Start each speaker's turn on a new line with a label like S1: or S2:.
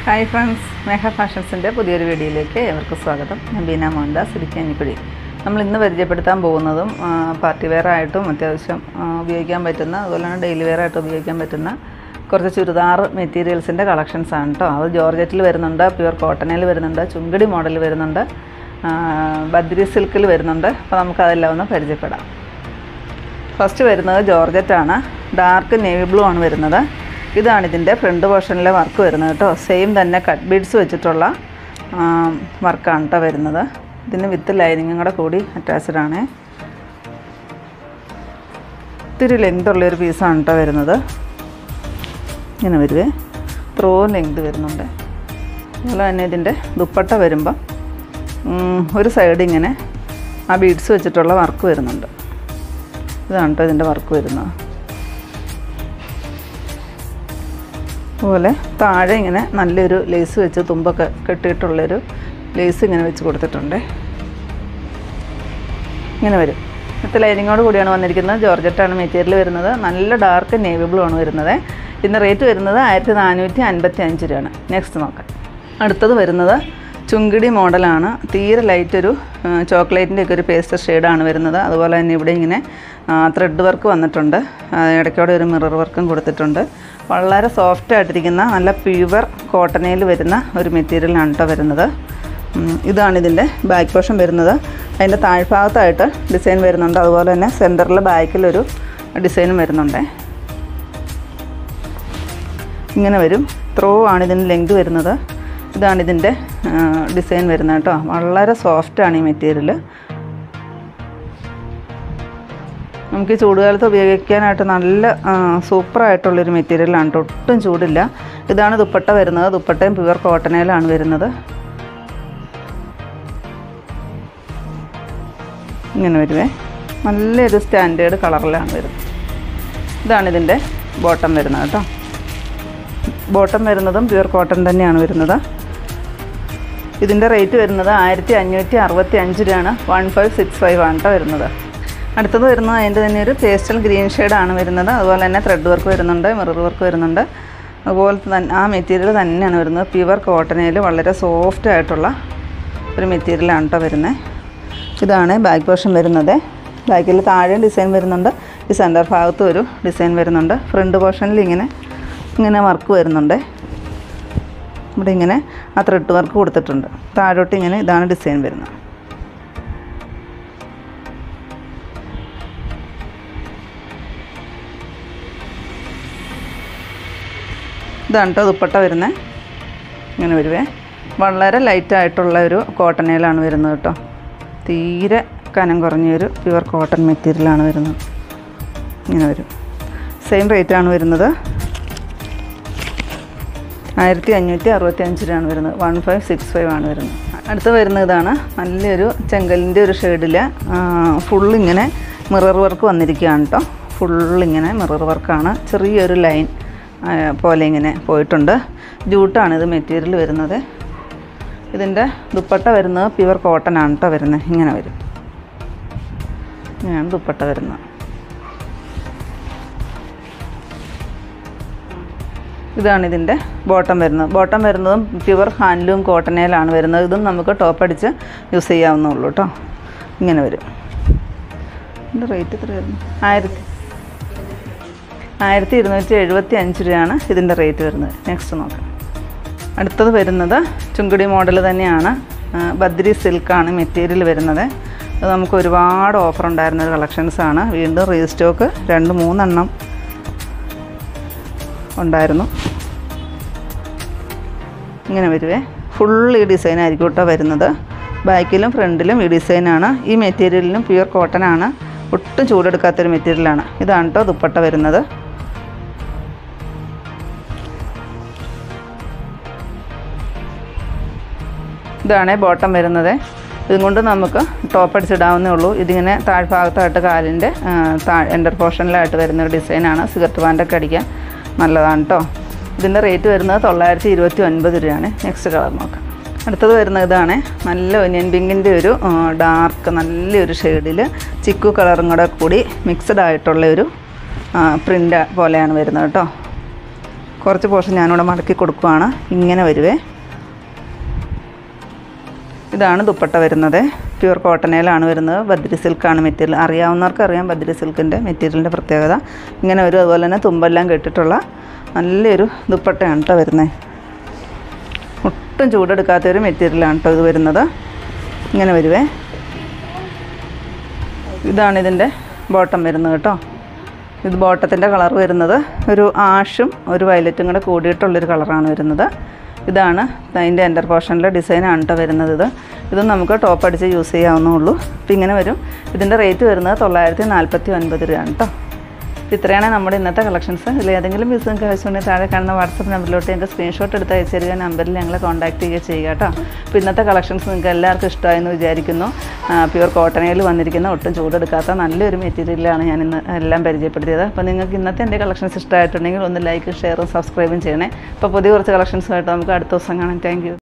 S1: Hi friends, മേഘ ഫാഷൻസിൻ്റെ പുതിയൊരു വീഡിയോയിലേക്ക് ഏവർക്കും സ്വാഗതം. ഞാൻ ബീന മോഹൻദാസ്, ഇടുക്കി. നമ്മൾ ഇന്ന് പരിചയപ്പെടുത്താൻ പോകുന്നതും പാർട്ടി വെയർ ആയിട്ടും അത്യാവശ്യം ഉപയോഗിക്കാൻ പറ്റുന്ന, അതുപോലെ തന്നെ ഡെയിലി വെയർ ആയിട്ട് ഉപയോഗിക്കാൻ പറ്റുന്ന കുറച്ച് ചുരിദാർ മെറ്റീരിയൽസിൻ്റെ കളക്ഷൻസാണ് കേട്ടോ. അത് ജോർജറ്റിൽ വരുന്നുണ്ട്, പ്യുവർ കോട്ടണിൽ വരുന്നുണ്ട്, ചുങ്കടി മോഡൽ വരുന്നുണ്ട്, ബദ്രി സിൽക്കിൽ വരുന്നുണ്ട്. അപ്പോൾ നമുക്കതെല്ലാം ഒന്ന് പരിചയപ്പെടാം. ഫസ്റ്റ് വരുന്നത് ജോർജറ്റാണ്. ഡാർക്ക് നേവി ബ്ലൂ ആണ് വരുന്നത്. ഇതാണ് ഇതിൻ്റെ ഫ്രണ്ട് പോർഷനിലെ വർക്ക് വരുന്നത് കേട്ടോ. സെയിം തന്നെ കട്ട് ബീഡ്സ് വെച്ചിട്ടുള്ള വർക്കാണ് കേട്ടോ വരുന്നത്. ഇതിന് വിത്ത് ലൈനിങ്ങും കൂടെ കൂടി അറ്റാച്ച്ഡ് ആണ്. ഇത്തിരി ലെങ്ത് ഉള്ളൊരു പീസാണ് കേട്ടോ വരുന്നത്. ഇങ്ങനെ വരുവേ, ത്രോ ലെങ്ത് വരുന്നുണ്ട്. അതുപോലെ തന്നെ ഇതിൻ്റെ ദുപ്പട്ട വരുമ്പം ഒരു സൈഡ് ഇങ്ങനെ ആ ബീഡ്സ് വെച്ചിട്ടുള്ള വർക്ക് വരുന്നുണ്ട്. ഇതാണ് കേട്ടോ ഇതിൻ്റെ വർക്ക് വരുന്നത്. അതുപോലെ താഴെ ഇങ്ങനെ നല്ലൊരു ലേസ് വെച്ച് തുമ്പൊക്കെ കെട്ടിയിട്ടുള്ളൊരു ലേസ് ഇങ്ങനെ വെച്ച് കൊടുത്തിട്ടുണ്ട്. ഇങ്ങനെ വരും. വിത്ത് ലൈനിങ്ങോട് കൂടിയാണ് വന്നിരിക്കുന്നത്. ജോർജറ്റാണ് മെറ്റീരിയൽ വരുന്നത്. നല്ല ഡാർക്ക് നേവി ബ്ലൂ ആണ് വരുന്നത്. ഇതിൻ്റെ റേറ്റ് വരുന്നത് 1455 രൂപയാണ്. നെക്സ്റ്റ് നോക്കാം. അടുത്തത് വരുന്നത് ചുങ്കിടി മോഡലാണ്. തീരെ ലൈറ്റൊരു ചോക്ലേറ്റിൻ്റെ ഒക്കെ ഒരു പേസ്റ്റൽ ഷെയ്ഡാണ് വരുന്നത്. അതുപോലെ തന്നെ ഇവിടെ ഇങ്ങനെ ത്രെഡ് വർക്ക് വന്നിട്ടുണ്ട്. ഇടയ്ക്കോടെ ഒരു മിറർ വർക്കും കൊടുത്തിട്ടുണ്ട്. വളരെ സോഫ്റ്റ് ആയിട്ടിരിക്കുന്ന നല്ല പ്യുവർ കോട്ടണിൽ വരുന്ന ഒരു മെറ്റീരിയലാണ് കേട്ടോ വരുന്നത്. ഇതാണ് ഇതിൻ്റെ ബാക്ക് പോർഷൻ വരുന്നത്. അതിൻ്റെ താഴ്ഭാഗത്തായിട്ട് ഡിസൈൻ വരുന്നുണ്ട്. അതുപോലെ തന്നെ സെൻറ്ററിൽ ബാക്കിലൊരു ഡിസൈനും വരുന്നുണ്ട്. ഇങ്ങനെ വരും. ത്രോ ആണ് ഇതിൻ്റെ ലെങ്ത് വരുന്നത്. ഇതാണ് ഇതിൻ്റെ ഡിസൈൻ വരുന്നത് കേട്ടോ. വളരെ സോഫ്റ്റാണ് ഈ മെറ്റീരിയൽ. നമുക്ക് ഈ ചൂടുകാലത്ത് ഉപയോഗിക്കാനായിട്ട് നല്ല സൂപ്പറായിട്ടുള്ളൊരു മെറ്റീരിയലാണ് കേട്ടോ. ഒട്ടും ചൂടില്ല. ഇതാണ് ദുപ്പട്ട വരുന്നത്. ദുപ്പട്ടയും പ്യുവർ കോട്ടണിലാണ് വരുന്നത്. ഇങ്ങനെ വരുവേ, നല്ലൊരു സ്റ്റാൻഡേർഡ് കളറിലാണ് വരുന്നത്. ഇതാണ് ഇതിൻ്റെ ബോട്ടം വരുന്നത് കേട്ടോ. ബോട്ടം വരുന്നതും പ്യുവർ കോട്ടൺ തന്നെയാണ് വരുന്നത്. ഇതിൻ്റെ റേറ്റ് വരുന്നത് 1565 രൂപയാണ്. 1565 ആണ് കേട്ടോ വരുന്നത്. അടുത്തത് വരുന്നത് അതിൻ്റെ തന്നെ ഒരു പേസ്റ്റൽ ഗ്രീൻ ഷെയ്ഡാണ് വരുന്നത്. അതുപോലെ തന്നെ ത്രെഡ് വർക്ക് വരുന്നുണ്ട്, മിറർ വർക്ക് വരുന്നുണ്ട്. അതുപോലെ തന്നെ ആ മെറ്റീരിയൽ തന്നെയാണ് വരുന്നത്. പ്യുവർ കോട്ടണിൽ വളരെ സോഫ്റ്റ് ആയിട്ടുള്ള ഒരു മെറ്റീരിയലാണ് കേട്ടോ വരുന്നത്. ഇതാണ് ബാക്ക് പോർഷൻ വരുന്നത്. ബാക്കിൽ താഴെ ഡിസൈൻ വരുന്നുണ്ട്. ഈ സെൻറ്റർ ഭാഗത്ത് ഒരു ഡിസൈൻ വരുന്നുണ്ട്. ഫ്രണ്ട് പോർഷനിൽ ഇങ്ങനെ വർക്ക് വരുന്നുണ്ട്. ഇവിടെ ഇങ്ങനെ ആ ത്രെഡ് വർക്ക് കൊടുത്തിട്ടുണ്ട്. താഴോട്ട് ഇങ്ങനെ ഇതാണ് ഡിസൈൻ വരുന്നത്. ഇതാണ് കേട്ടോ ദുപ്പട്ട വരുന്നത്. ഇങ്ങനെ വരുവേ, വളരെ ലൈറ്റായിട്ടുള്ള ഒരു കോട്ടണിലാണ് വരുന്നത് കേട്ടോ. തീരെ കനം കുറഞ്ഞൊരു പ്യുവർ കോട്ടൺ മെറ്റീരിയലാണ് വരുന്നത്. ഇങ്ങനെ വരും. സെയിം റേറ്റാണ് വരുന്നത്. 1565 രൂപയാണ് വരുന്നത്. 1565 ആണ് വരുന്നത്. അടുത്ത് വരുന്നത് ഇതാണ്. നല്ലൊരു ചെങ്കലിൻ്റെ ഒരു ഷെയ്ഡിൽ ഫുള്ളിങ്ങനെ മിറർ വർക്ക് വന്നിരിക്കുകയാണ് കേട്ടോ. ഫുള്ളിങ്ങനെ മിറർ വർക്കാണ്. ചെറിയൊരു ലൈൻ പോലെ ഇങ്ങനെ പോയിട്ടുണ്ട്. ജൂട്ടാണ് ഇത് മെറ്റീരിയൽ വരുന്നത്. ഇതിൻ്റെ ദുപ്പട്ട വരുന്നത് പ്യുവർ കോട്ടൺ ആണ് കേട്ടോ വരുന്നത്. ഇങ്ങനെ വരും. ഇങ്ങനെയാണ് ദുപ്പട്ട വരുന്നത്. ഇതാണ് ഇതിൻ്റെ ബോട്ടം വരുന്നത്. ബോട്ടം വരുന്നതും പ്യുവർ ഹാൻഡ്ലൂം കോട്ടണിലാണ് വരുന്നത്. ഇതും നമുക്ക് ടോപ്പ് അടിച്ച് യൂസ് ചെയ്യാവുന്നുള്ളൂ കേട്ടോ. ഇങ്ങനെ വരും. ഇതിൻ്റെ റേറ്റ് എത്ര വരുന്നു? 1275 രൂപയാണ് ഇതിൻ്റെ റേറ്റ് വരുന്നത്. നെക്സ്റ്റ് നോക്കാം. അടുത്തത് വരുന്നത് ചുങ്കടി മോഡൽ തന്നെയാണ്. ബദ്രി സിൽക്കാണ് മെറ്റീരിയൽ വരുന്നത്. അത് നമുക്ക് ഒരുപാട് ഓഫർ ഉണ്ടായിരുന്നൊരു കളക്ഷൻസാണ്. വീണ്ടും റീസ്റ്റോക്ക് 2-3 എണ്ണം ഉണ്ടായിരുന്നു. ഇങ്ങനെ വരുവേ, ഫുൾ ഈ ഡിസൈൻ ആയിരിക്കും കേട്ടോ വരുന്നത്. ബാക്കിലും ഫ്രണ്ടിലും ഈ ഡിസൈനാണ്. ഈ മെറ്റീരിയലിനും പ്യുവർ കോട്ടനാണ്. ഒട്ടും ചൂടെടുക്കാത്തൊരു മെറ്റീരിയലാണ്. ഇതാണ് കേട്ടോ ദുപ്പട്ട വരുന്നത്. ഇതാണ് ബോട്ടം വരുന്നത്. ഇതും കൊണ്ട് നമുക്ക് ടോപ്പ് അടിച്ചിടാവുന്നേ ഉള്ളൂ. ഇതിങ്ങനെ താഴ്ഭാഗത്തായിട്ട് കാലിൻ്റെ എൻ്റർ പോർഷനിലായിട്ട് വരുന്നൊരു ഡിസൈനാണ്. സിഗരറ്റ് പാൻ്റൊക്കെ അടിക്കാൻ നല്ലതാണ് കേട്ടോ. ഇതിൻ്റെ റേറ്റ് വരുന്നത് 929 രൂപയാണ്. നെക്സ്റ്റ് കളർ നോക്കാം. അടുത്തത് വരുന്നത് ഇതാണ്. നല്ല ഒനിയൻ പിങ്കിൻ്റെ ഒരു ഡാർക്ക് നല്ലൊരു ഷെയ്ഡിൽ ചിക്കു കളറും കൂടെ കൂടി മിക്സഡ് ആയിട്ടുള്ള ഒരു പ്രിൻ്റ് പോലെയാണ് വരുന്നത് കേട്ടോ. കുറച്ച് പോർഷൻ ഞാനിവിടെ മടക്കി കൊടുക്കുകയാണ്. ഇങ്ങനെ വരുവേ. ഇതാണ് ദുപ്പട്ട വരുന്നത്. പ്യുവർ കോട്ടണിലാണ് വരുന്നത്. ബദ്രി സിൽക്കാണ് മെറ്റീരിയൽ. അറിയാവുന്നവർക്ക് അറിയാം ബദ്രി സിൽക്കിൻ്റെ മെറ്റീരിയലിൻ്റെ പ്രത്യേകത. ഇങ്ങനെ വരും. അതുപോലെ തന്നെ തുമ്പെല്ലാം കെട്ടിട്ടുള്ള നല്ലൊരു ദുപ്പട്ടയാണ് കേട്ടോ വരുന്നത്. ഒട്ടും ചൂടെടുക്കാത്തൊരു മെറ്റീരിയലാണ് കേട്ടോ ഇത് വരുന്നത്. ഇങ്ങനെ വരുവേ. ഇതാണ് ഇതിൻ്റെ ബോട്ടം വരുന്നത് കേട്ടോ. ഇത് ബോട്ടത്തിൻ്റെ കളർ വരുന്നത് ഒരു ആഷും ഒരു വയലറ്റും കൂടെ കൂടിയിട്ടുള്ളൊരു കളറാണ് വരുന്നത്. ഇതാണ് അതിൻ്റെ എൻ്റർ പോർഷനിലെ ഡിസൈനാണ് കേട്ടോ വരുന്നത്. ഇത് നമുക്ക് ടോപ്പ് അടിച്ച് യൂസ് ചെയ്യാവുന്നുള്ളൂ. അപ്പോൾ ഇങ്ങനെ വരും. ഇതിൻ്റെ റേറ്റ് വരുന്നത് 949 രൂപയാണ് കേട്ടോ. ഇത്രയാണ് നമ്മുടെ ഇന്നത്തെ കളക്ഷൻസ്. ഇതിൽ ഏതെങ്കിലും പീസ് നിങ്ങൾക്ക് ആവശ്യമുണ്ടെങ്കിൽ താഴെ കാണുന്ന വാട്സപ്പ് നമ്പറിലോട്ട് ഞങ്ങൾക്ക് സ്ക്രീൻഷോട്ട് എടുത്ത് അയച്ചു തരിക. നമ്പറിൽ ഞങ്ങളെ കോൺടാക്ട് ചെയ്യുക കേട്ടോ. അപ്പോൾ ഇന്നത്തെ കളക്ഷൻസ് നിങ്ങൾക്ക് എല്ലാവർക്കും ഇഷ്ടമായെന്ന് വിചാരിക്കുന്നു. പ്യുവർ കോട്ടണിൽ വന്നിരിക്കുന്ന ഒട്ടും ചൂടെടുക്കാത്ത നല്ലൊരു മെറ്റീരിയലാണ് ഞാൻ ഇന്ന് എല്ലാം പരിചയപ്പെടുത്തിയത്. അപ്പോൾ നിങ്ങൾക്ക് ഇന്നത്തെ എൻ്റെ കളക്ഷൻസ് ഇഷ്ടമായിട്ടുണ്ടെങ്കിൽ ഒന്ന് ലൈക്കും ഷെയറും സബ്സ്ക്രൈബും ചെയ്യണേ. അപ്പോൾ പുതിയ കുറച്ച് കളക്ഷൻസുമായിട്ട് നമുക്ക് അടുത്ത ദിവസം കാണാം. Thank U.